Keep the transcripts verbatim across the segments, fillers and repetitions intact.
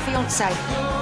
fiancé.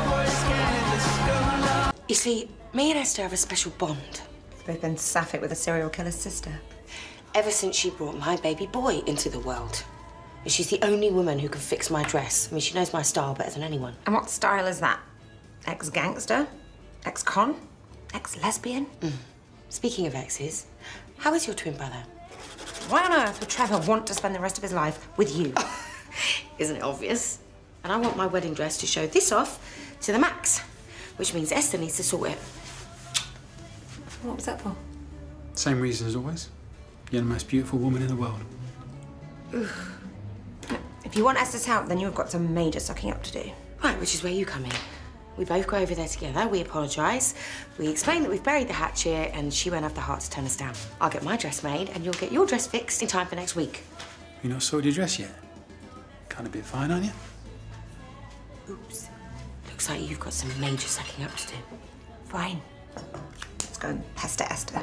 You see, me and Esther have a special bond. Both been sapphic with a serial killer's sister. Ever since she brought my baby boy into the world. And she's the only woman who can fix my dress. I mean, she knows my style better than anyone. And what style is that? Ex-gangster? Ex-con? Ex-lesbian? Mm. Speaking of exes, how is your twin brother? Why on earth would Trevor want to spend the rest of his life with you? Isn't it obvious? And I want my wedding dress to show this off to the max, which means Esther needs to sort it. What was that for? Same reason as always. You're the most beautiful woman in the world. Oof. If you want Esther's help, then you've got some major sucking up to do. Right, which is where you come in. We both go over there together, we apologise, we explain that we've buried the hatchet and she won't have the heart to turn us down. I'll get my dress made and you'll get your dress fixed in time for next week. You not sorted your dress yet? Kind of a bit fine, aren't you? Oops. Looks like you've got some major sucking up to do. Fine. Let's go and pester Esther.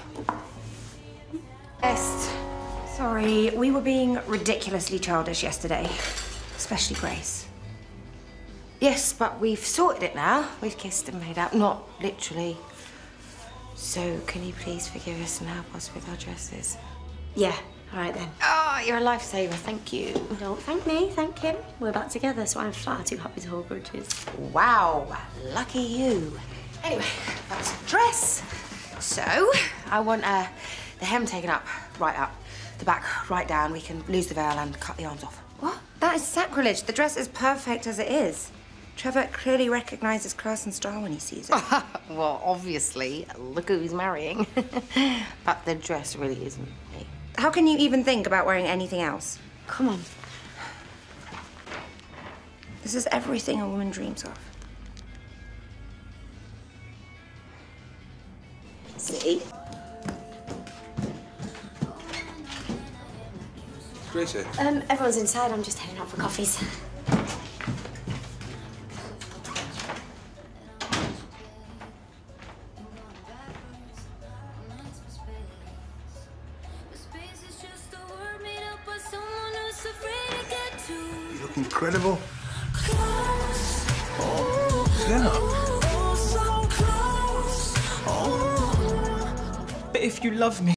Est. Sorry, we were being ridiculously childish yesterday. Especially Grace. Yes, but we've sorted it now. We've kissed and made up, not literally. So can you please forgive us and help us with our dresses? Yeah, all right then. Oh, you're a lifesaver, thank you. Don't thank me, thank him. We're back together, so I'm far too happy to hold grudges. Wow, lucky you. Anyway, that's the dress. So, I want uh, the hem taken up, right up. The back right down. We can lose the veil and cut the arms off. What? That is sacrilege. The dress is perfect as it is. Trevor clearly recognises class and style when he sees it. Well, obviously. Look who he's marrying. But the dress really isn't me. How can you even think about wearing anything else? Come on. This is everything a woman dreams of. See? Gracie? Um, everyone's inside. I'm just heading out for coffees. You look incredible. Oh, Sienna. But if you love me,